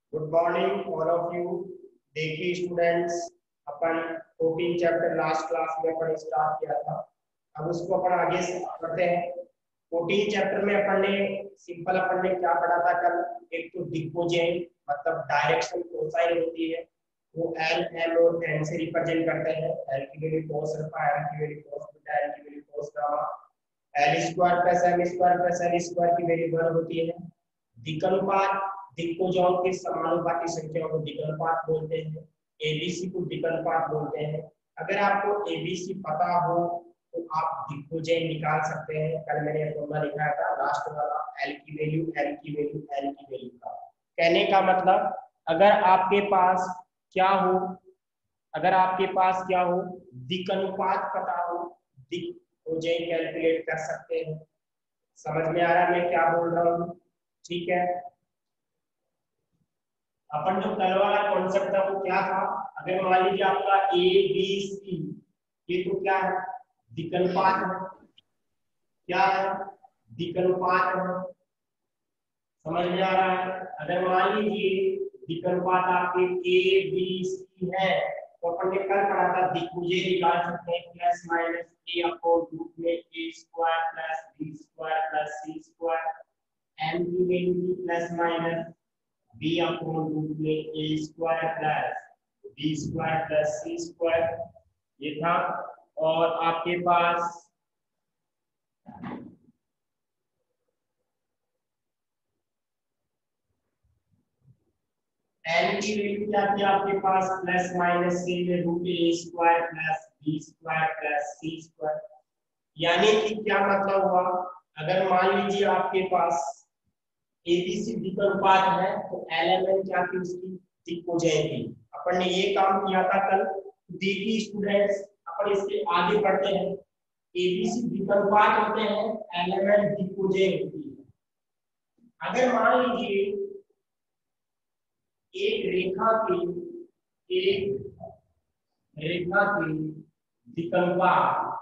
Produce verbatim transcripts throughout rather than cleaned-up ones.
Good morning all of you. देखिए students, अपन fourteen chapter last class में अपन स्टार्ट किया था। अब उसको अपन आगे से पढ़ते हैं। फोर्टीन चैप्टर में अपन ने सिंपल अपन ने क्या पढ़ा था कल। एक तो डिकोजेन मतलब डायरेक्शन कोसाइन होती है, वो एल एम और एन से रिप्रेजेंट करते हैं। एल की वैल्यू cos अल्फा, एल की वैल्यू cos बीटा, एल की value cos gamma. L square plus M square plus L square की वैल्यू वन होती है। विकल्पात दिक्कोजों के समानुपाती संख्याओं को विकल्पात बोलते हैं। एबीसी को विकल्पात बोलते हैं। अगर आपको एबीसी पता हो तो आप दिक्कोजन निकाल सकते हैं। कल मैंने फॉर्मूला लिखा था लास्ट वाला, एल की वैल्यू एल की वैल्यू एल की वैल्यू का। कहने का मतलब अगर आपके पास क्या हो, अगर आपके पास क्या हो, दिक्कनुपात पता हो, दिक्कोजन कैलकुलेट कर सकते हैं। समझ में आ रहा है मैं क्या बोल रहा हूँ? ठीक है। अपन जो कल वाला कॉन्सेप्ट था वो क्या था? अगर मान लीजिए आपका ए बी सी, ये तो क्या है? विकल्पात है। क्या है? विकल्पात है। समझ में आ रहा है? अगर मान लीजिए विकल्पात आपके ए बी सी है तो अपन ने कल पढ़ा था दिक्भुजें निकाल सकते हैं plus minus A upon root में A square plus B square plus C square. M की value plus minus B upon root में A square plus B square plus C square, ये था। और आपके पास एन की वैल्यू क्या थी आपके पास? प्लस माइनस सी में root A square plus B square plus C square. यानी कि क्या मतलब हुआ? अगर मान लीजिए आपके पास एबीसी विकल्पात है तो एलएमएन क्या थी उसकी? दिक्कोजन थी। अपन ने ये काम किया था कल। देखिए स्टूडेंट्स, अपन इसके आगे बढ़ते हैं। एबीसी विकल्पात होते हैं, एलएमएन दिक्कोजन होती है। अगर मान लीजिए एक रेखा के एक रेखा के विकल्पात,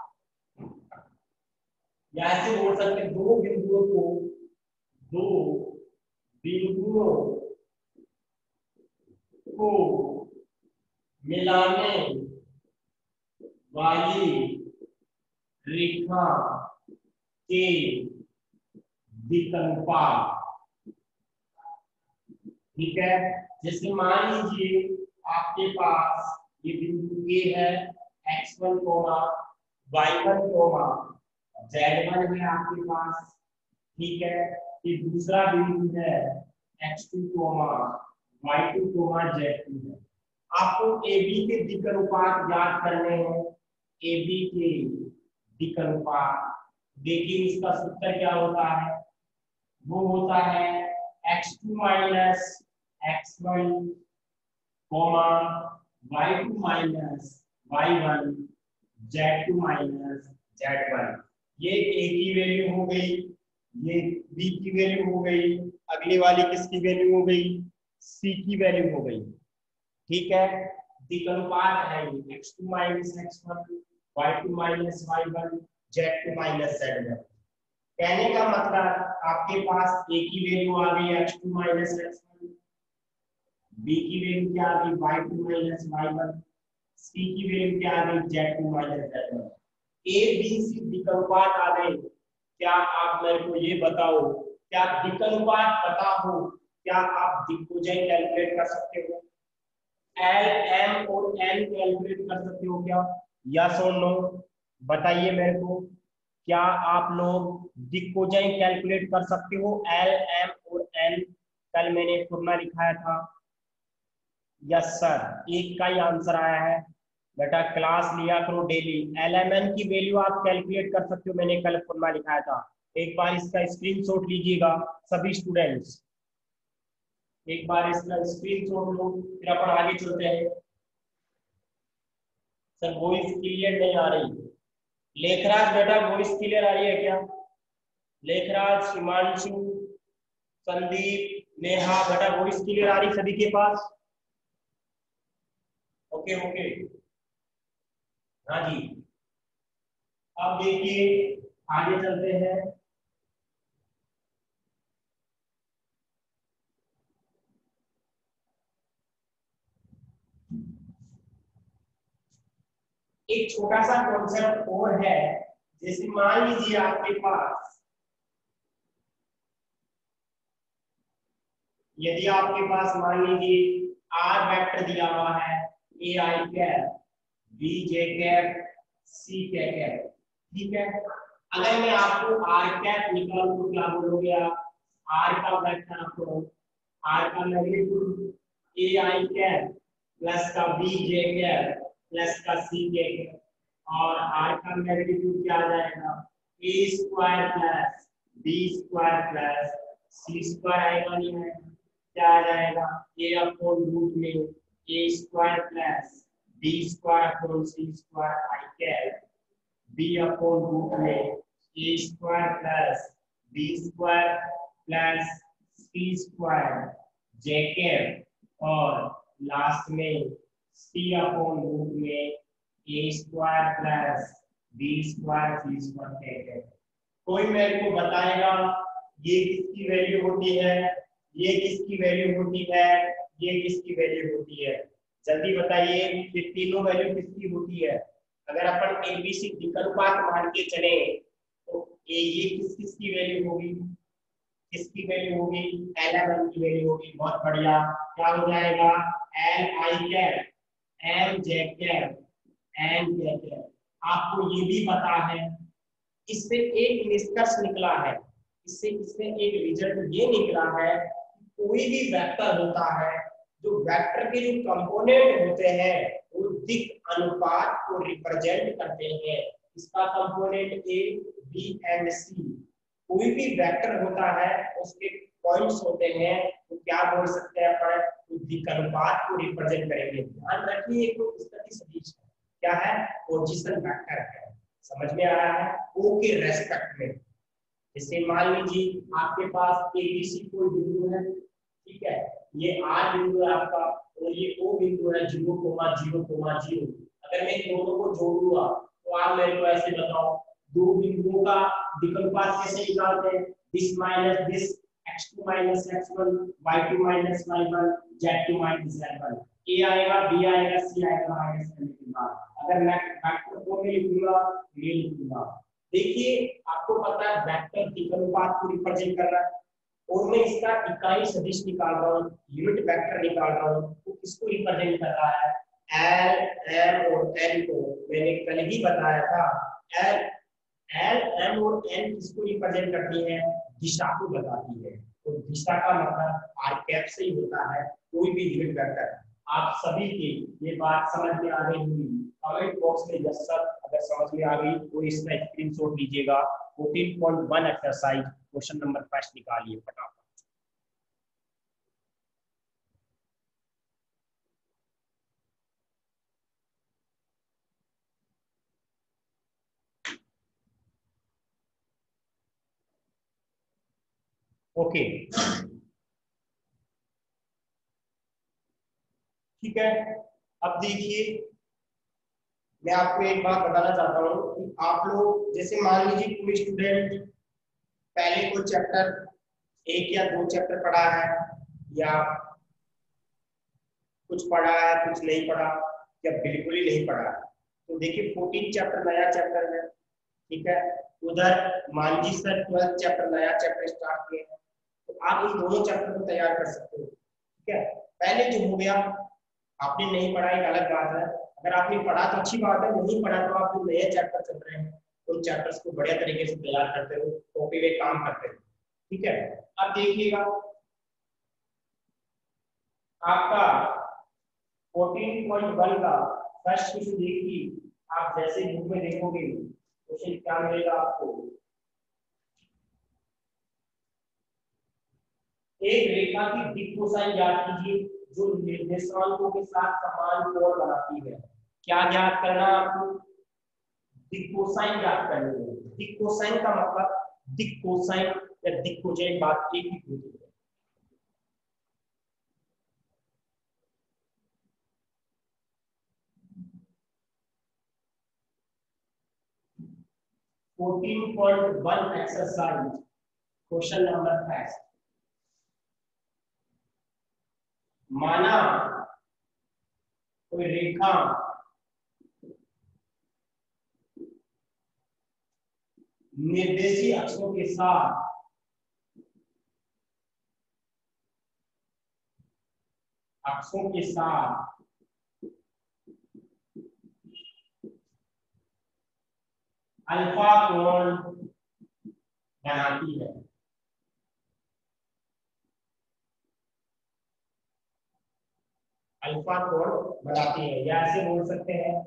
या ऐसे बोल सकते हैं दो बिंदुओं को दो बिंदुओं को मिलाने वाली रेखा के विकल्पात। ठीक है। जैसे मान लीजिए आपके पास ये बिंदु ए है, X one comma Y one comma Z one है आपके पास। ठीक है। ये दूसरा बिंदु है X two comma Y two comma Z two है। आपको एबी के विकल्पात याद करने हैं। एबी के विकल्पात, देखिए इसका सूत्र क्या होता है? वो होता है X two minus X one comma Y two minus Y one Z two minus Z one. ये ए की वैल्यू हो गई, ये बी की वैल्यू हो गई, अगली वाली किसकी वैल्यू हो गई? सी की वैल्यू हो गई। ठीक है। विकल्पात है ये X two minus X one Y two minus Y one Z two minus Z one. कहने का मतलब आपके पास ए की वैल्यू आ गई X two minus X one, B की वैल्यू क्या आ गई Y two minus Y one, C की वैल्यू क्या आ गई Z two minus Z one. A B C विकल्पात आ गए। क्या आप मेरे को ये बताओ, क्या विकल्पात पता हो, क्या आप दिक्कोजन कैलकुलेट कर सकते हो? एल एम और एन कैलकुलेट कर सकते हो क्या? यस और नो बताइए मेरे को। क्या आप लोग दिक्कोजन कैलकुलेट कर सकते हो? एल एम और एन कल मैंने फॉर्मूला लिखाया था। यस सर, एक का ही आंसर आया है। बेटा क्लास लिया करो डेली। एल एम एन की वैल्यू आप कैलकुलेट कर सकते हो, मैंने कल फॉर्मूला लिखाया था। एक बार इसका स्क्रीनशॉट लीजिएगा सभी स्टूडेंट्स, एक बार इसका स्क्रीनशॉट लो, फिर अपन आगे चलते हैं। सर वॉइस क्लियर नहीं आ रही। लेखराज बेटा वॉइस क्लियर आ रही है क्या? लेखराज, हिमांशु, संदीप, नेहा, बेटा वॉइस क्लियर आ रही सभी के पास? ओके ओके, हाँ जी। अब देखिए आगे चलते हैं। एक छोटा सा कॉन्सेप्ट और है, जैसे मान लीजिए आपके पास, यदि आपके पास मान लीजिए आर वेक्टर दिया हुआ है, A I cap, B J cap, C K cap, ठीक है। अगर मैं आपको आर कैप निकालूं तो क्या बोलोगे आप? आर का वेक्टर आपको, आर का magnitude A I cap plus का बी जे कैप प्लस का सी के कैप, और आर का मैग्नीट्यूड क्या आ जाएगा? A square plus B square plus C square आएगा, नहीं आएगा? क्या आ जाएगा? ए अपॉन रूट में A square plus B square upon C square I cap, B upon root में A square plus B square plus C square J cap, और last में सी अपॉन रूट में A square plus B square C square K cap. कोई मेरे को बताएगा ये किसकी वैल्यू होती है, ये किसकी वैल्यू होती है, ये किसकी वैल्यू होती है? जल्दी बताइए, ये तीनों वैल्यू किसकी होती है? अगर अपन एबीसी विकल्पात मान के चले तो ये ये किस किस की वैल्यू होगी? किसकी वैल्यू होगी? एल एम की वैल्यू होगी। बहुत बढ़िया, क्या हो जाएगा? L I cap, M J cap, N J cap. आपको ये भी पता है, इससे एक निष्कर्ष निकला है, इससे इससे एक रिजल्ट ये निकला है, कोई भी वेक्टर होता है, जो वेक्टर के जो कंपोनेंट होते हैं वो दिक् अनुपात को रिप्रेजेंट करते हैं। इसका component A B and C, कोई भी वेक्टर होता है उसके पॉइंट्स होते हैं, तो क्या बोल सकते हैं अपन? तो दिक् अनुपात को रिप्रेजेंट करेंगे। ध्यान रखिए, एक स्थिति सदिश है, क्या है? पोजीशन वेक्टर है। समझ में आ रहा है? ओ के रेस्पेक्ट में, जैसे मान लीजिए आपके पास ए बी सी कोई बिंदु है, ठीक है, ये आर बिंदु है आपका और ये ओ बिंदु है, zero comma zero comma zero. अगर मैं दोनों को जोड़ूंगा तो आप मेरे को ऐसे बताओ, दो बिंदुओं का विकल्पात कैसे निकालते हैं? This minus this, X two minus X one, Y two minus Y one, Z two minus Z one. A आएगा, बी आएगा, सी आएगा, माइनस करने के बाद अगर मैं वेक्टर को में लिखूंगा, ये लिखूंगा। देखिए, आपको पता है वेक्टर दिक् अनुपात को रिप्रेजेंट कर रहा है, और मैं इसका इकाई सदिश निकाल रहा हूँ, यूनिट वेक्टर निकाल रहा हूँ, तो किसको रिप्रेजेंट कर रहा है? एल एम और एन को। मैंने कल ही बताया था, एल एल एम और एन किसको रिप्रेजेंट करती है? दिशा को बताती है। तो दिशा का मतलब आर कैप से ही होता है, कोई भी यूनिट वेक्टर। आप सभी की ये बात समझ में आ गई होगी, कमेंट बॉक्स में यस सर अगर समझ में आ गई तो इसका स्क्रीनशॉट लीजिएगा। Fourteen point one exercise question number first निकालिए फटाफट। ओके, ठीक है। अब देखिए, मैं आपको एक बात बताना चाहता हूँ कि आप लोग जैसे मान लीजिए कोई स्टूडेंट पहले कोई चैप्टर एक या दो चैप्टर पढ़ा है, या कुछ पढ़ा है कुछ नहीं पढ़ा, या बिल्कुल ही नहीं पढ़ा, तो देखिए फोर्टीन चैप्टर नया चैप्टर है, ठीक है। उधर मानजी सर ट्वेल्थ चैप्टर नया चैप्टर स्टार्ट किए हैं, तो आप इन दोनों चैप्टर को तैयार कर सकते हो, ठीक है। पहले जो हो गया, आपने नहीं पढ़ा एक अलग बात है, अगर आपने पढ़ा तो अच्छी बात है, नहीं पढ़ा तो आप जो नए चैप्टर चल रहे हैं उन चैप्टर्स को बढ़िया तरीके से तैयार करते हो, कॉपी में काम करते हो, ठीक है। अब देखिएगा आपका फोर्टीन पॉइंट वन का फर्स्ट क्वेश्चन देखिए, आप जैसे बुक में देखोगे क्वेश्चन क्या मिलेगा आपको? एक रेखा की दिक् कोसाइन ज्ञात कीजिए जो निर्देशांकों के साथ समान कोण बनाती है। क्या ज्ञात करना है आपको? दिक् कोसाइन ज्ञात करनी है। दिक् कोसाइन का मतलब दिक् कोसाइन या दिक् कोसाइन बात एक ही होती है। Fourteen point one exercise question number first. माना कोई रेखा निर्देशीय अक्षों के साथ अक्षों के साथ अल्फा कोण बनाती है। अल्फा कोण बनाती है या ऐसे बोल सकते हैं,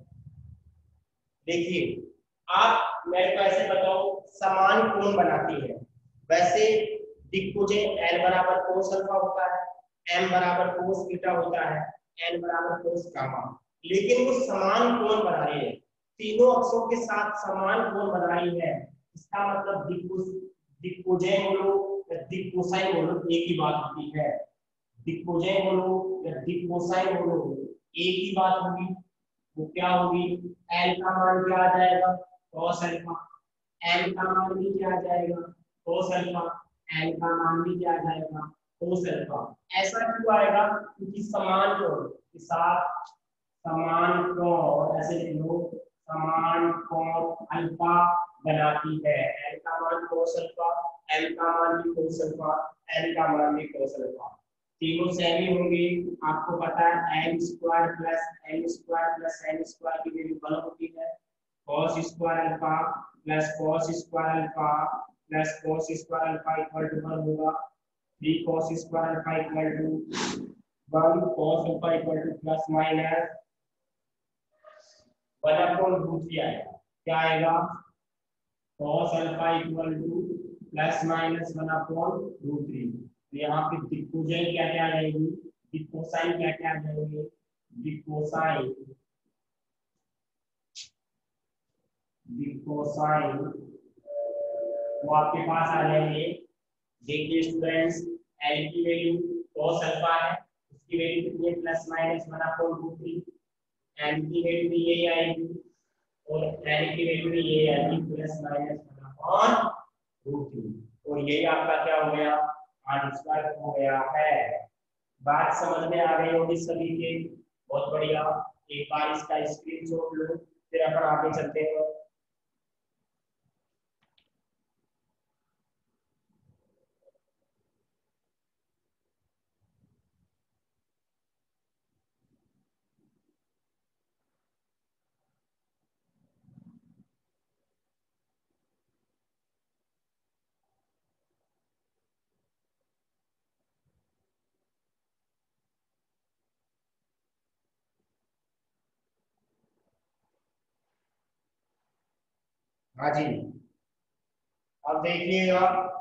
देखिए आप मेरे को ऐसे बताओ समान कोण बनाती है। वैसे दिक्भुजें n बराबर cos अल्फा होता है, m बराबर cos बीटा होता है, n बराबर cos गामा, लेकिन वो समान कोण बना रही है, तीनों अक्षों के साथ समान कोण बना रही है। इसका मतलब दिक्भुज दिक्भुजें बोलो या दिक्कोसाइन बोलो एक ही बात होती है। दिक्भुजें बोलो या दिक्कोसाइन बोलो एक ही बात होगी। वो क्या होगी, L का मान क्या आ जाएगा cos अल्फा, M का मान भी क्या आ जाएगा cos अल्फा, L का मान भी क्या आ जाएगा cos अल्फा। ऐसा क्यों आएगा, क्योंकि समान कोण के साथ समान कोण ऐसे लिख लो, समान कोण अल्फा बनाती है। L का मान cos अल्फा, M का मान भी cos अल्फा, L का मान भी cos अल्फा, तीनों सेम ही होंगे। आपको पता है N square plus N square plus N square की वैल्यू वन होती है। cos square alpha plus cos square alpha plus cos square alpha equal to one होगा। Three cos square alpha equal to one, cos alpha equal to plus minus one upon root three आएगा। क्या आएगा, cos alpha equal to plus minus one upon root three. तो यहाँ पे दिक्भुजें क्या क्या आ जाएगी, दिक्कोसाइन क्या क्या आ जाएंगे, दिक्कोसाइन दिक्कोसाइन वो आपके पास आ जाएंगे। देखिए स्टूडेंट्स, एल की वैल्यू cos अल्फा है, उसकी वैल्यू कितनी है plus minus one upon root three, N की वैल्यू भी यही आएगी और एल की वैल्यू भी यही आएगी plus minus one upon root three. और यही आपका क्या हो गया, आंसर हो गया है। बात समझ में आ गई होगी सभी के, बहुत बढ़िया। एक बार इसका स्क्रीनशॉट लो, फिर अपन आगे चलते हैं। हाँ जी, अब देखिएगा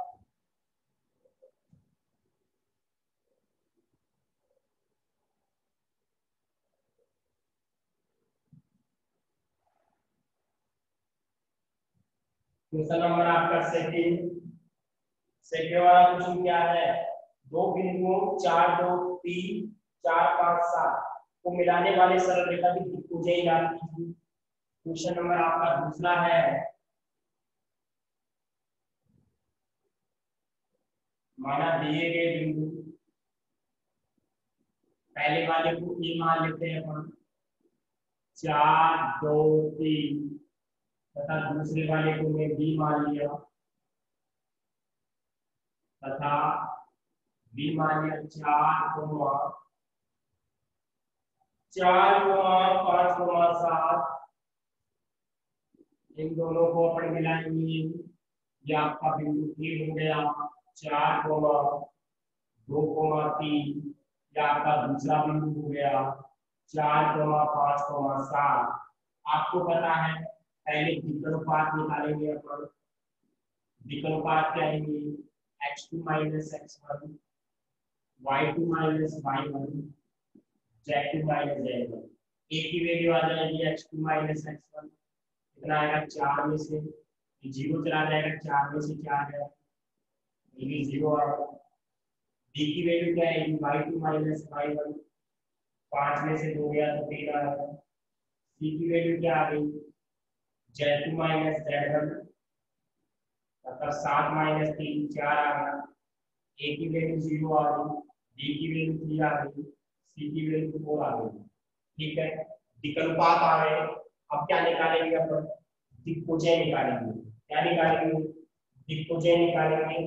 क्वेश्चन नंबर आपका सेकंड सेकंड वाला क्वेश्चन क्या है, दो बिंदुओं चार दो तीन चार पाँच सात को मिलाने वाले सरल रेखा की दिक्भुजें ज्ञात कीजिए। क्वेश्चन नंबर आपका दूसरा है, माना दिए गए बिंदु, पहले वाले को ए मान लेते हैं अपन, चार दो तीन, तथा दूसरे वाले को मैं बी मान लिया तथा बी मान लिया चार कोमा चार कोमा पांच कोमा सात, इन दोनों को अपन मिलाएंगे, ये आपका बिंदु ए हो गया चार कोमा दो कोमा तीन, ये आपका दूसरा बिंदु हो गया चार कोमा पांच कोमा सात। आपको पता है पहले विकल्पात निकालेंगे अपन, विकल्पात क्या आएंगे, X two minus X one, Y two minus Y one, Z two minus Z one. A की वैल्यू आ जाएगी X two minus X one, कितना आएगा चार में से जीरो चला जाएगा, चार में से चार है ये भी जीरो आएगा। डी की वैल्यू क्या आएगी Y two minus Y one, पांच में से दो गया तो तीन आएगा। सी की वैल्यू क्या आ गई Z two minus Z one, मतलब सात माइनस तीन चार आ गया। ए की वैल्यू जीरो आ गई, डी की वैल्यू थ्री आ गई, सी की वैल्यू फोर आ गई। ठीक है, विकल्पात आ गए। अब क्या निकालेंगे अपन, दिक्भुजें निकालेंगे। क्या निकालेंगे, दिग्भुजय निकालेंगे।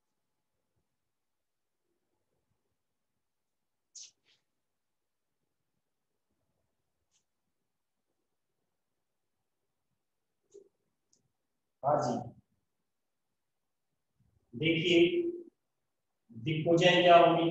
हाँ जी, देखिए दिग्भुजय क्या होगी,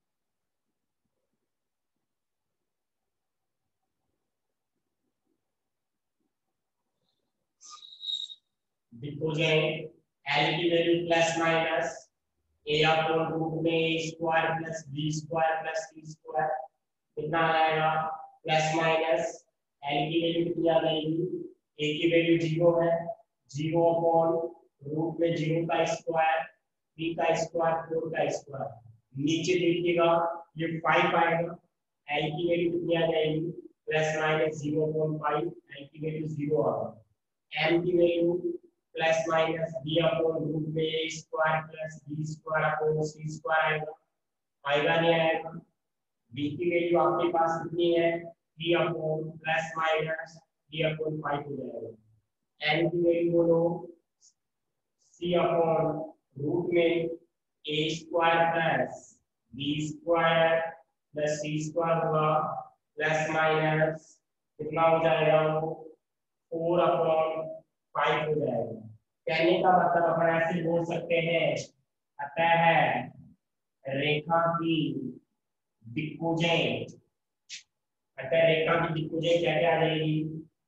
दिग्भुजय एल की value plus minus A upon root में A square plus B square plus C square, कितना आ जाएगा प्लस माइनस एल की वैल्यू कितनी आ जाएगी, ए की वैल्यू जीरो है, जीरो अपॉन रूट में जीरो का स्क्वायर, बी का स्क्वायर, फोर का स्क्वायर, नीचे देखिएगा ये फाइव आएगा, एल की वैल्यू कितनी आ जाएगी plus minus zero upon five, L की वैल्यू जीरो आ गई, m की value plus minus b upon root में a square plus b square upon c square आएगा, आएगा नहीं आएगा, b की वैल्यू आपके पास कितनी है b upon plus minus b upon five हो जाएगा, n की वैल्यू बोलो c अपॉन रूट में a square plus b square plus c square होगा प्लस माइनस कितना हो जाएगा वो फोर अपॉन फाइव हो जाएगा। कहने का मतलब अपन ऐसे बोल सकते हैं, अतः है रेखा की दिक्भुजें, अतः रेखा की दिक्भुजें क्या क्या आ जाएगी,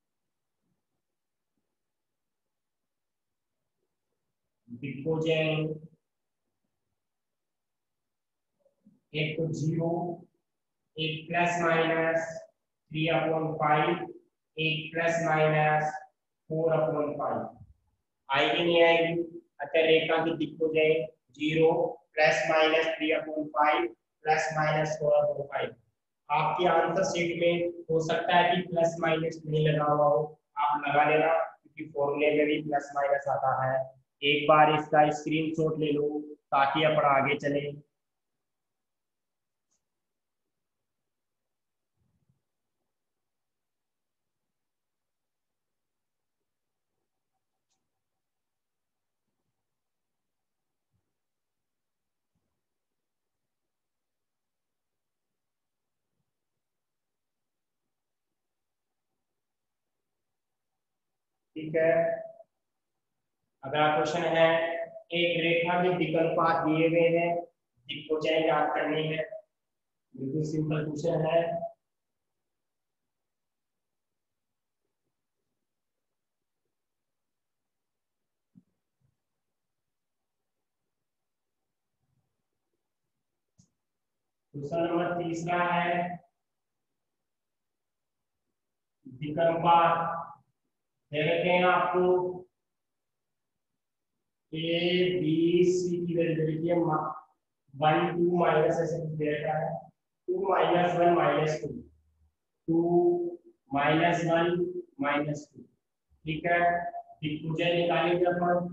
दिक्भुजें एक तो जीरो, एक plus minus three upon five, एक plus minus four upon five, आएगी नहीं आएगी, अतः रेखा की दिक्भुजें zero plus minus three upon five plus minus four upon five. आपके आंसर शीट में हो सकता है कि प्लस माइनस नहीं लगा हुआ हो, आप लगा लेना क्योंकि फॉर्मूले में भी प्लस माइनस आता है। एक बार इसका स्क्रीनशॉट ले लो ताकि अपन आगे चले। ठीक है, अगला क्वेश्चन है, एक रेखा के विकल्पात दिए गए हैं, दिक्भुजें ज्ञात करनी है, बिल्कुल सिंपल क्वेश्चन है। क्वेश्चन नंबर तीसरा है, विकल्पात दे रखे हैं आपको, ए बी सी की वैल्यू देखिए वन टू माइनस ऐसे दे रखा है, two minus one minus two, two minus one minus two, ठीक है। दिक्भुजें निकालेंगे अपन,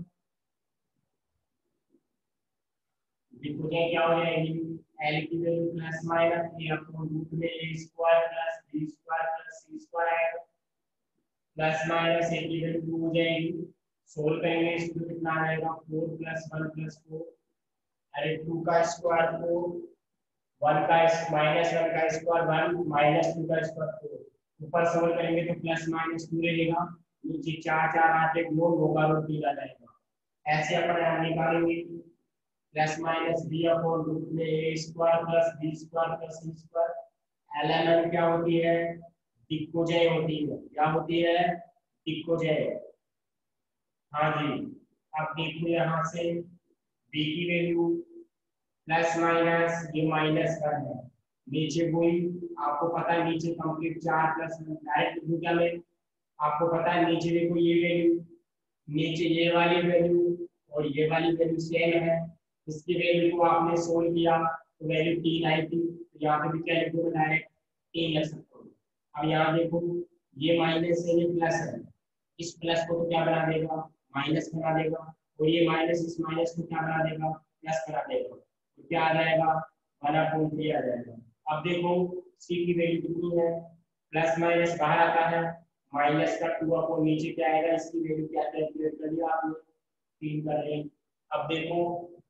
दिक्भुजें क्या हो जाएगी, एल की value plus minus A upon root में A square plus B square plus C square आएगा, प्लस माइनस ए की वैल्यू टू हो जाएगी, सोल्व करेंगे इसको कितना आएगा four plus one plus four, अरे टू का स्क्वायर फोर, वन का माइनस वन का स्क्वायर वन माइनस टू का स्क्वायर फोर, ऊपर सोल्व करेंगे तो प्लस माइनस टू रहेगा, नीचे चार चार आठ एक नौ होगा और तीन आ जाएगा, ऐसे अपन यहाँ निकालेंगे plus minus B upon root में A square plus B square plus C square, LMN क्या होती है, दिक्भुजें होती है, क्या होती है दिक्भुजें। हाँ जी, अब देखो यहाँ से बी की वैल्यू प्लस माइनस ये माइनस वन है, नीचे कोई आपको पता है नीचे कंप्लीट चार प्लस वन डायरेक्ट क्या में, आपको पता है नीचे देखो ये वैल्यू, नीचे ये वाली वैल्यू और ये वाली वैल्यू सेम है, इसकी वैल्यू को आपने सोल्व किया तो वैल्यू तीन आई थी, तो यहाँ पे भी क्या लिखोगे डायरेक्ट तीन लग सकते हो। अब यहाँ देखो ये माइनस है ये प्लस है, इस प्लस को तो क्या बना देगा माइनस बना देगा, और ये माइनस इस माइनस को क्या बना देगा प्लस बना देगा, तो क्या आ जाएगा वन अपॉन थ्री आ जाएगा। अब देखो सी की वैल्यू कितनी है, प्लस माइनस बाहर आता है, माइनस का टू अपॉन नीचे क्या आएगा, इसकी वैल्यू क्या कैलकुलेट कर लिया आपने, तीन कर रहे। अब देखो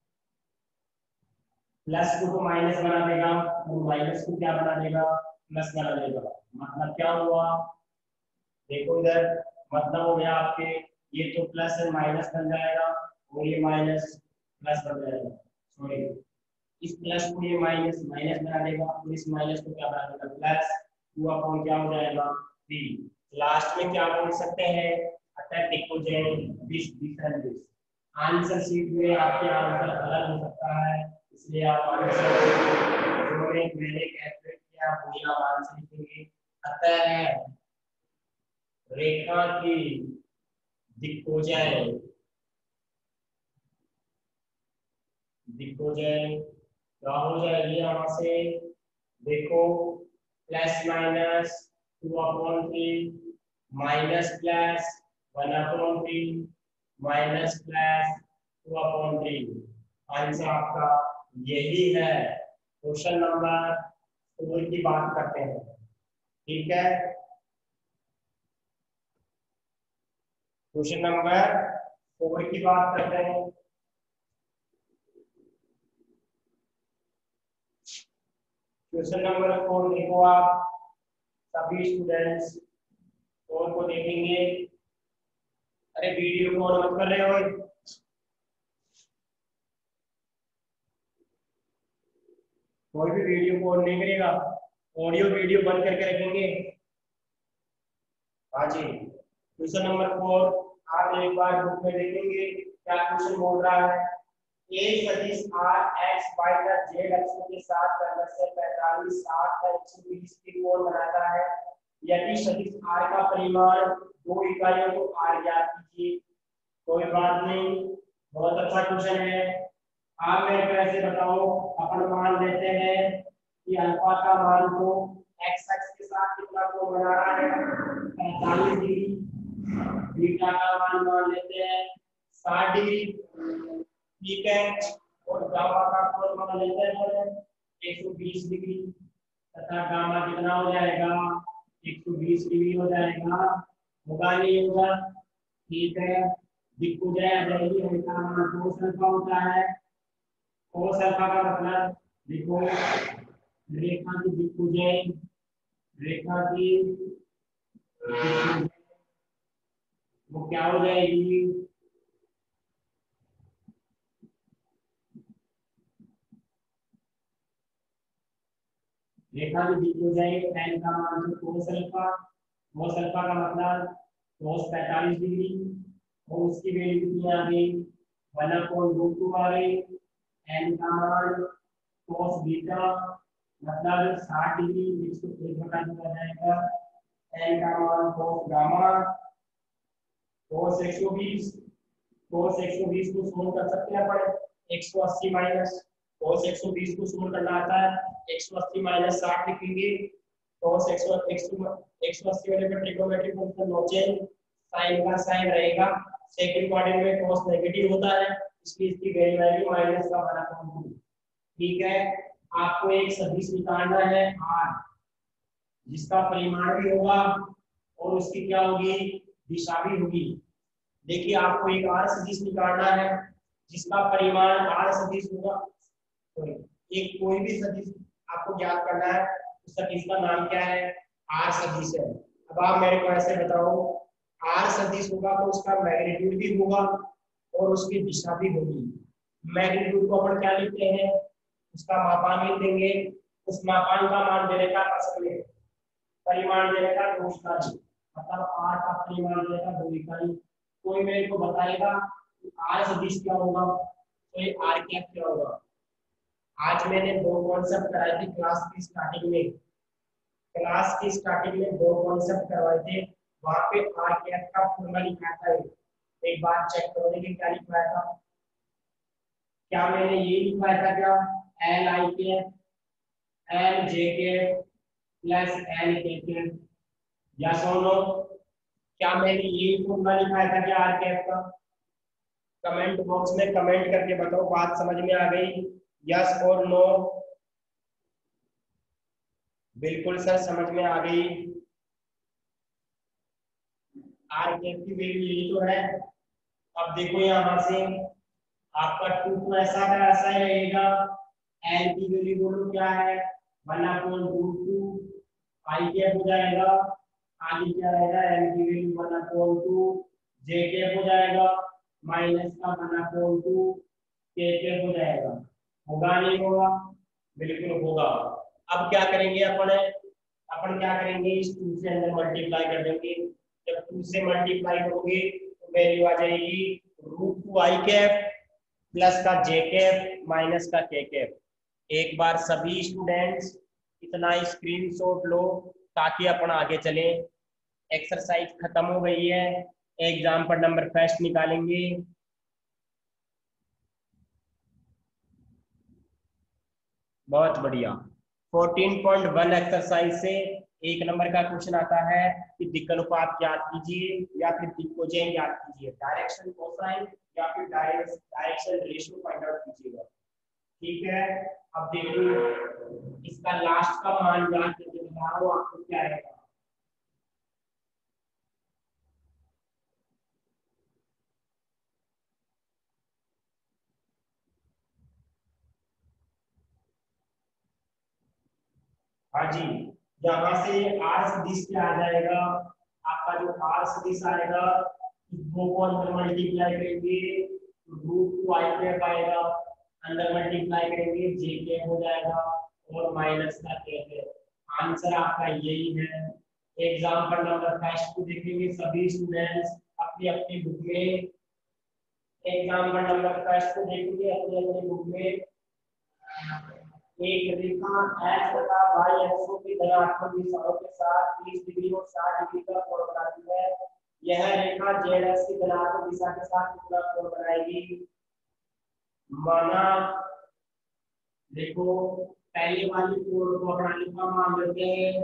प्लस को तो माइनस बना देगा और माइनस को क्या बना देगा, प्लस बना देगा। मतलब क्या हुआ, देखो इधर मतलब हो गया आपके, ये तो प्लस है माइनस बन जाएगा और ये माइनस प्लस बन जाएगा। सॉरी, इस प्लस को ये माइनस माइनस बना देगा और इस माइनस को क्या बना देगा, प्लस। टू अपॉन क्या हो जाएगा, थ्री। लास्ट में क्या बोल सकते हैं, अतः देखो जय दिस डिफरेंस। आंसर शीट में आपके आंसर अलग हो सकता है, इसलिए आप आंसर जो में मैंने कैलकुलेट किया वही आप आंसर लिखेंगे। अतः रेखा की दिक्कोजय दिक्कोजय क्या हो जाएगी यहाँ से, देखो plus minus two upon three minus plus one upon three minus plus two upon three. Answer आपका यही है। क्वेश्चन नंबर फोर की बात करते हैं, ठीक है। क्वेश्चन नंबर फोर की बात करते हैं। क्वेश्चन नंबर फोर देखो आप सभी स्टूडेंट्स फोर को देखेंगे। अरे वीडियो को ऑन मत कर रहे हो, कोई भी वीडियो को ऑन नहीं करेगा, ऑडियो वीडियो बंद करके रखेंगे। हाँ जी, क्वेश्चन नंबर फोर आप एक बार बुक में देखेंगे क्या क्वेश्चन बोल रहा है। ए सदिश आर एक्स वाई तथा जेड अक्षों के साथ कर्मश से पैंतालीस साठ तक एक सौ बीस की कोण बनाता है। यदि सदिश आर का परिमाण दो इकाइयों तो आर ज्ञात कीजिए। कोई बात नहीं, बहुत अच्छा क्वेश्चन है। आप मेरे को ऐसे बताओ, अपन मान लेते हैं कि अल्फा का मान तो एक्स एक्स के साथ कितना कोण बना रहा है, पैंतालीस डिग्री। बीटा का मान मान लेते हैं साठ डिग्री, ठीक है। और गामा का कोण मान लेते हैं एक सौ बीस डिग्री, तथा गामा कितना हो जाएगा, एक सौ बीस डिग्री हो जाएगा। होगा नहीं होगा, ठीक है। दिक्कोजय रही है का मान कोस अल्फा होता है। कोस अल्फा का मतलब देखो रेखा की दिक्कोजय, रेखा की दिक्कोजय वो क्या हो जाएगी, रेखा की दिक्कोजय tan का मान तो कोस अल्फा, कोस अल्फा का मतलब कोस पैंतालीस डिग्री और उसकी वैल्यू कितनी आ गई, वन अपॉन रूट टू आ गई। n का मान कोस बीटा मतलब साठ डिग्री, एक सौ एक बटा दो आ जाएगा। n का मान कोस गामा कोस एक सौ बीस, कोस एक सौ बीस को सोल्व कर सकते हैं अपन। एक सौ अस्सी माइनस कोस एक सौ बीस को सोल्व करना आता है, एक सौ अस्सी माइनस साठ लिखेंगे। कोस एक सौ अस्सी वाले पे ट्रिग्नोमेट्रिक फंक्शन नोचेन, साइन का साइन रहेगा, सेकंड क्वाड्रेंट में कोस नेगेटिव होता है, इसलिए इसकी वैल्यू आएगी माइनस का वन अपॉन टू, ठीक है। आपको एक सदिश निकालना है आर, जिसका परिमाण भी होगा और उसकी क्या होगी, दिशा भी होगी। देखिए आपको एक आर सदिश निकालना है जिसका परिमाण आर सदिश होगा, तो एक कोई भी सदिश आपको ज्ञात करना है, उस सदिश का नाम क्या है, आर सदिश है। अब आप मेरे को ऐसे बताओ, आर सदिश होगा तो उसका मैग्नीट्यूड भी होगा और उसकी दिशा भी होगी। मैग्नीट्यूड को अपन क्या लिखते हैं, उसका मापांक लिख देंगे, उस मापांक का मान देने का असर परिमाण देने का दो इकाई, मतलब आर का परिमाण देने का दो इकाई। कोई मेरे को बताएगा कि आर सदिश क्या होगा, तो ये आर कैप क्या होगा। आज मैंने दो कॉन्सेप्ट कराए थे क्लास की स्टार्टिंग में, क्लास की स्टार्टिंग में दो कॉन्सेप्ट करवाए थे, वहां पे आर कैप का फॉर्मूला लिखा था। एक बार चेक करो देखिए क्या लिखा था, क्या मैंने ये लिखवाया था क्या, एल आई के एल जे के प्लस एल के के, या सुनो क्या मैंने ये फॉर्मूला लिखाया था क्या आर कैप का। कमेंट बॉक्स में कमेंट करके बताओ बात समझ में आ गई, यस और नो। बिल्कुल सर समझ में आ गई। आर कैप की वैल्यू यही तो है। अब देखो यहाँ से आपका टू तो ऐसा का ऐसा ही रहेगा। एल की वैल्यू बोलो क्या है, one upon root two I cap हो जाएगा। आगे क्या रहेगा, एल की value one upon two J cap हो जाएगा, माइनस का one upon two K cap हो जाएगा। होगा नहीं होगा? बिल्कुल होगा। अब क्या करेंगे अपन अपन क्या करेंगे, इस टू से अंदर मल्टीप्लाई कर देंगे। जब टू से मल्टीप्लाई करोगे तो वैल्यू आ जाएगी root two I cap plus का जे कैप माइनस का के कैप। एक बार सभी स्टूडेंट्स इतना स्क्रीनशॉट लो ताकि अपन आगे चले। एक्सरसाइज खत्म हो गई है, एग्जाम पर नंबर फर्स्ट निकालेंगे। बहुत बढ़िया। फोर्टीन पॉइंट वन एक्सरसाइज से एक नंबर का क्वेश्चन आता है कि दिक् अनुपात ज्ञात कीजिए या फिर दिक्कोजय ज्ञात कीजिए, डायरेक्शन कोसाइन या फिर डायरेक्शन रेशियो फाइंड आउट कीजिएगा। ठीक है, अब देखो इसका लास्ट का मान ज्ञात करके बता रहा हूं आपको क्या आएगा। हाँ जी, यहाँ से आर सदिश क्या आ जाएगा, आपका जो आर सदिश आएगा दो को अंदर मल्टीप्लाई करेंगे रूट टू आई कैप आएगा, अंदर मल्टीप्लाई करेंगे जे कैप हो जाएगा और माइनस का कैप है। आंसर आपका यही है। एग्जाम्पल नंबर फर्स्ट को देखेंगे सभी स्टूडेंट्स अपनी अपनी बुक में। एग्जाम्पल नंबर फर्स्ट को देखेंगे अपनी अपनी बुक में। एक रेखा x तथा y अक्षों की धनात्मक दिशाओं के साथ तीस डिग्री और साठ डिग्री का कोण बनाती है। यह रेखा z अक्ष की धनात्मक दिशा के साथ कितना कोण बनाएगी? माना देखो पहले वाली कोण को अपना अल्फा मान लेते हैं।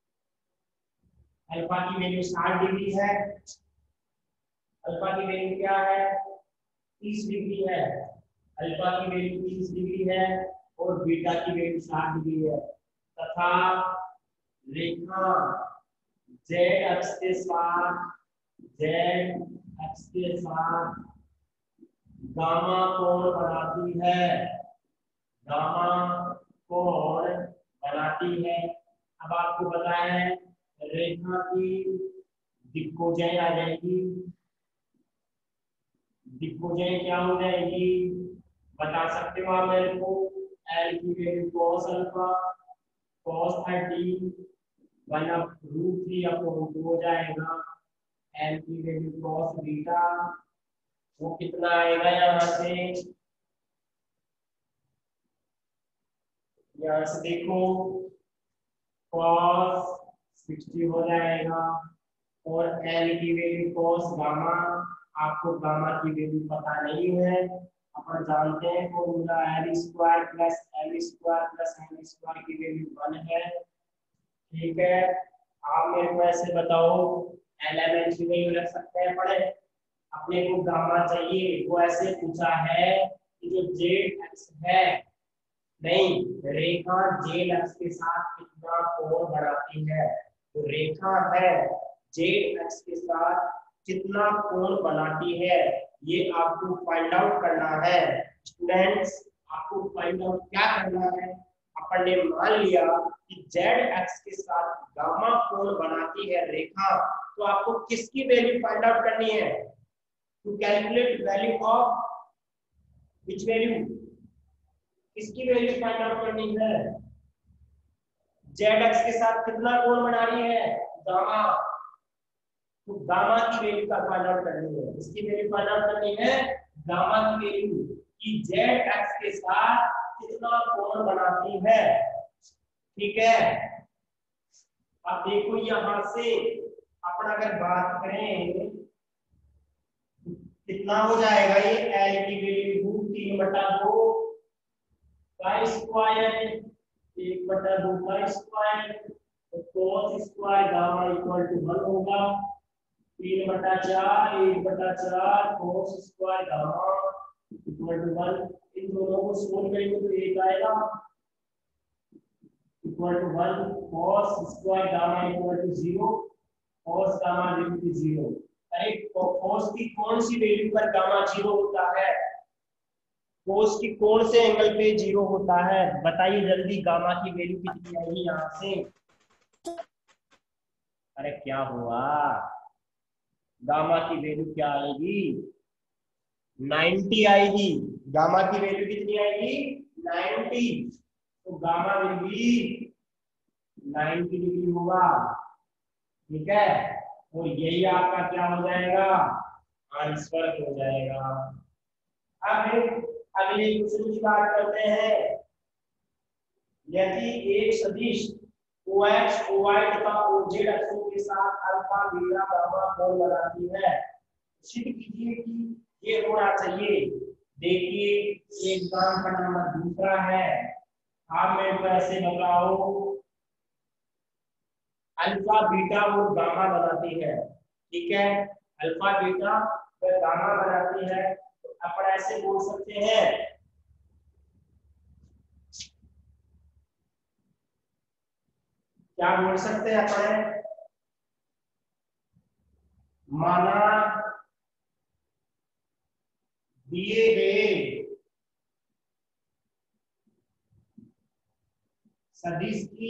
अल्फा की वैल्यू साठ डिग्री है, अल्फा की वैल्यू क्या है, तीस डिग्री है। अल्फा की वैल्यू तीस डिग्री है और बीटा की वैल्यू साठ डिग्री है तथा रेखा z अक्ष के साथ z अक्ष के साथ गामा कोण बनाती है, गामा कोण बनाती है। अब आपको बताया है रेखा की दिक्कोजय आ जाएगी। दिक्कोजय क्या हो जाएगी बता सकते हो आप मेरे को? एल की value cos alpha cos thirty one up root three upon two हो जाएगा। एल की वैल्यू cos बीटा वो कितना आएगा, यहाँ से यहाँ से देखो cos सिक्सटी हो जाएगा और एल की वैल्यू cos गामा, आपको गामा की वैल्यू पता नहीं है, अपन जानते हैं formula L square plus L square plus L square की वैल्यू वन है। ठीक है, आप मेरे को ऐसे बताओ एलिमेंट की वैल्यू रख सकते हैं पढ़े? अपने को गामा चाहिए, वो ऐसे पूछा है कि जो जेड एक्स है, नहीं रेखा जेड एक्स के साथ कितना कोण बनाती है, तो रेखा है जेड एक्स के साथ कितना कोण बनाती है ये आपको फाइंड आउट करना है। स्टूडेंट्स आपको फाइंड आउट क्या करना है, अपन ने मान लिया कि जेड एक्स के साथ गामा कोण बनाती है रेखा, तो आपको किसकी वैल्यू फाइंड आउट करनी है? To calculate value of which value, किसकी वैल्यू फाइंड आउट करनी है? जेड एक्स के साथ कितना कोण बना रही है? गामा। तो गामा की वैल्यू का फाइंड आउट करनी है, इसकी वैल्यू फाइंड आउट करनी है गामा की वैल्यू कि जेड एक्स के साथ कितना कोण बनाती है। ठीक है, अब देखो यहां से अपन अगर बात करें कितना हो जाएगा, ये एल की वैल्यू रूट तीन बटा दो का स्क्वायर एक बटा दो का स्क्वायर, तो cos square gamma equal to one होगा। तीन बटा चार एक बटा चार cos square gamma equal to one. इन दोनों को सोल्व करेंगे तो एक आएगा equal to one, cos square gamma equal to zero, cos gamma equal to zero. अरे कोस की कौन सी वैल्यू पर गामा जीरो होता है? कोस की कौन से एंगल पे जीरो होता है? बताइए जल्दी, गामा की वैल्यू कितनी आएगी यहाँ से? अरे क्या हुआ, गामा की वैल्यू क्या आएगी? नाइन्टी आएगी। गामा की वैल्यू कितनी आएगी? नाइन्टी। तो gamma will be ninety degree होगा। ठीक है, तो यही आपका क्या हो जाएगा? आंसर हो जाएगा। अब अगले क्वेश्चन की बात करते हैं। यदि एक सदिश ओएक्स ओवाई तथा ओजेड अक्षों के साथ अल्फा बीटा गामा कोण बनाती है, सिद्ध कीजिए कि ये होना चाहिए। देखिए एक काम का नंबर दूसरा है, आप मेरे को ऐसे बताओ अल्फा बीटा और गामा बनाती है। ठीक है, अल्फा बीटा और गामा बनाती है, तो अपन ऐसे बोल सकते हैं क्या बोल सकते हैं अपन? माना दिए गए सदिश की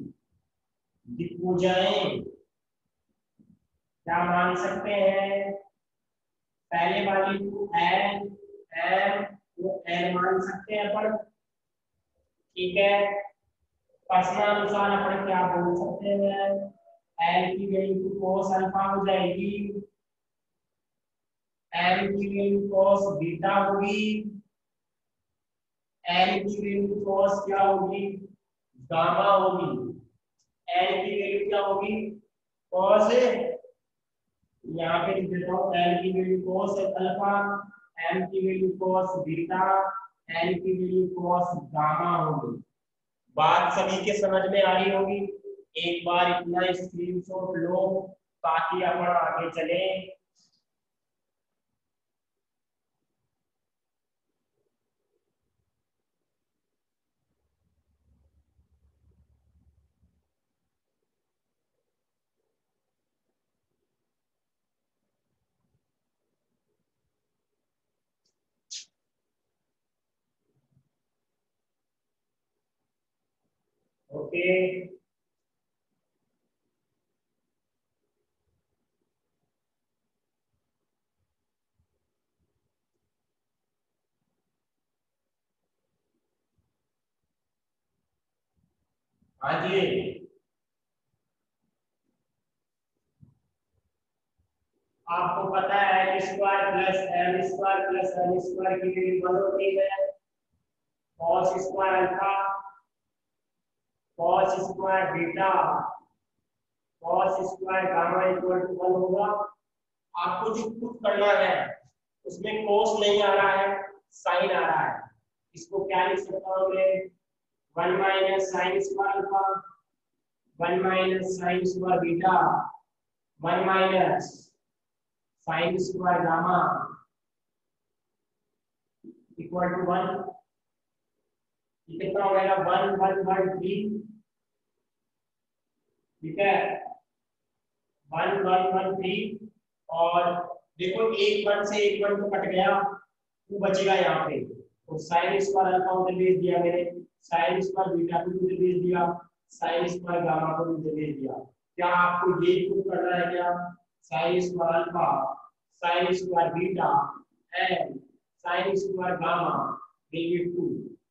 दिक्भुजाएं क्या मान सकते हैं? पहले वाली को एल एम को एल मान सकते हैं अपन। ठीक है, प्रश्नानुसार अपन क्या बोल सकते हैं? एल की वैल्यू कोस अल्फा हो जाएगी, एम की वैल्यू कोस बीटा होगी, एल की वैल्यू कोस क्या होगी? गामा होगी। एल की वैल्यू क्या होगी? कोस, यहाँ पे लिख देता हूँ, एल की वैल्यू कोस अल्फा, एम की वैल्यू कोस बीटा, एल की वैल्यू कोस गामा होगी। बात सभी के समझ में आ रही होगी। एक बार इतना स्क्रीनशॉट लो ताकि अपन आगे चले। ओके, हाँ जी। आपको पता है square plus M square plus N square की वैल्यू वन होती है। Cos square alpha, cos square beta, cos square gamma equal to one होगा। आपको जो प्रूफ करना है उसमें कॉस नहीं आ रहा है, साइन आ रहा है। इसको क्या लिख सकता हूँ मैं? One minus sine square alpha, one minus sine square beta, one minus sine square gamma equal to one. ये कितना हो जाएगा? One one one three. ठीक है, वन वन वन थ्री। और देखो एक वन से एक वन तो कट गया, टू बचेगा यहाँ पे। तो साइन स्क्वायर अल्फा उधर भेज दिया मैंने, साइन स्क्वायर बीटा को उधर भेज दिया, साइन स्क्वायर गामा को उधर भेज दिया। क्या आपको ये प्रूव करना है क्या? Sine square alpha, sine square beta and sine square gamma will be two.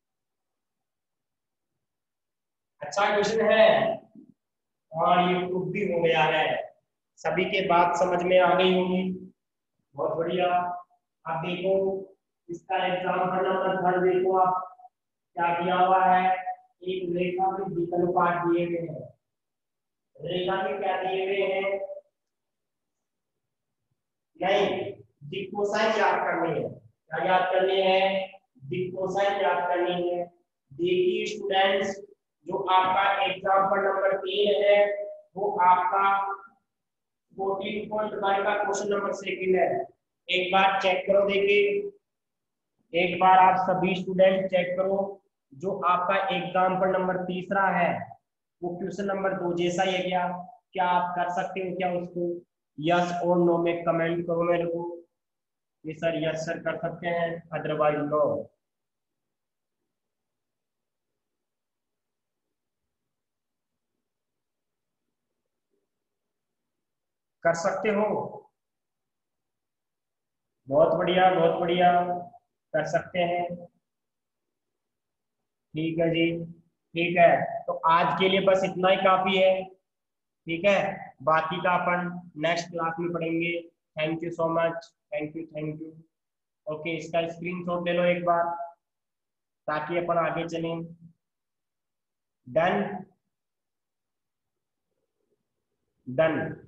अच्छा क्वेश्चन है और ये प्रूफ भी हो गया है। सभी के बात समझ में आ गई होगी, बहुत बढ़िया। अब देखो इसका एग्जाम्पल नंबर थर्ड देखो, आप क्या दिया हुआ है? एक रेखा के विकल्पात दिए हुए हैं। रेखा के क्या दिए हुए हैं? नहीं, दिक्कोसाइन याद करनी है। क्या याद करनी है? दिक्कोसाइन याद करनी है। देखिए स्टूडेंट्स, जो आपका एग्जाम्पल नंबर तीन है वो आपका फोर्टीन पॉइंट वन का क्वेश्चन नंबर सेकंड है। एक बार चेक करो, देखिए एक बार आप सभी स्टूडेंट चेक करो। जो आपका एग्जाम्पल नंबर तीसरा है वो क्वेश्चन नंबर दो जैसा ही है क्या? क्या आप कर सकते हो क्या उसको? यस और नो में कमेंट करो मेरे को कि सर यस सर कर सकते हैं, अदरवाइज नो। कर सकते हो? बहुत बढ़िया, बहुत बढ़िया, कर सकते हैं। ठीक है जी, ठीक है। तो आज के लिए बस इतना ही काफी है। ठीक है, बाकी का अपन नेक्स्ट क्लास में पढ़ेंगे। Thank you so much, thank you, thank you. Okay, इसका स्क्रीनशॉट ले लो एक बार ताकि अपन आगे चलें। Done, done.